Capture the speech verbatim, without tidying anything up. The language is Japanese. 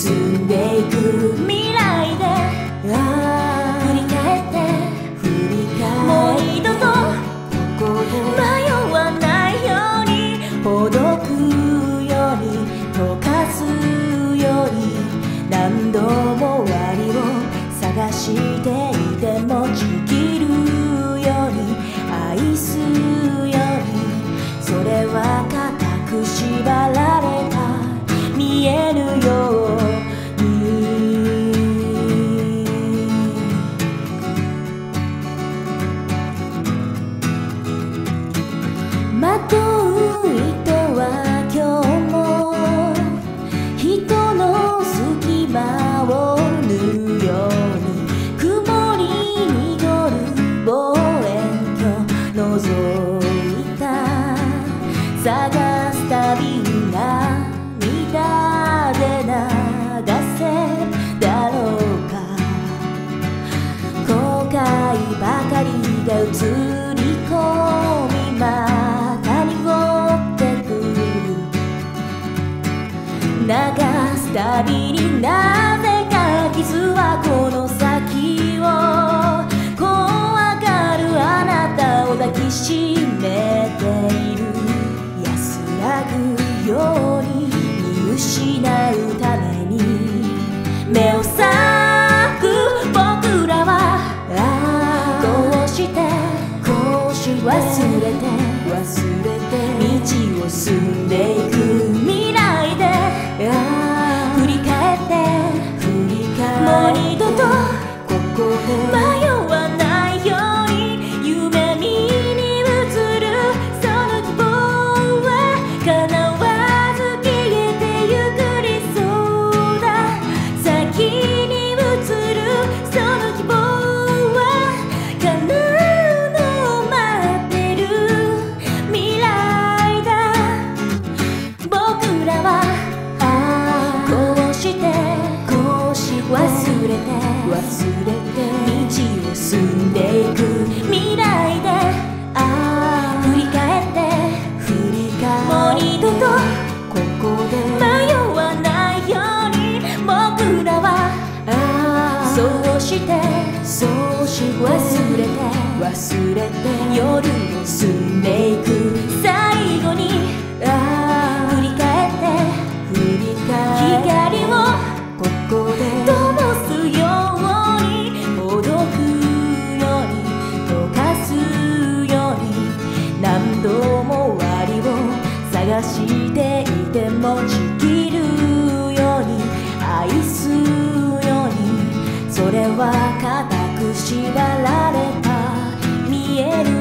進んでいく未来で振り返って振り返ってもう二度とここで迷わないようにほどくより溶かすより何度も終わりを探していてもちぎるより愛すよりそれは固く縛られた見えるようまとう糸は今日も人の隙間を縫うように曇り濁る望遠鏡覗いた探すたびに涙で流せだろうか後悔ばかりが映り込みまた濁ってく流すたびになぜか傷はこの先を怖がるあなたを抱きしめている安らぐように見失うために目を裂く僕らはこうしてこうし忘れて忘れて道を進んでいく未来で振り返って振り返ってもう二度とここで迷わないように夢見に映るその希望は叶わず消えてゆく理想だ先に映るその希望は叶うのを待ってる未来だ僕らはこうしてこうし忘れて忘れて道を進んでいく未来で振り返って振り返ってもう二度とここで迷わないように僕らはそうしてそうし忘れて忘れて夜を進んでいく最後に振り返って振り返って光をここで灯すようにほどくように溶かすように何度も終わりを探していてもちぎるように愛すようにそれは固く縛られた見える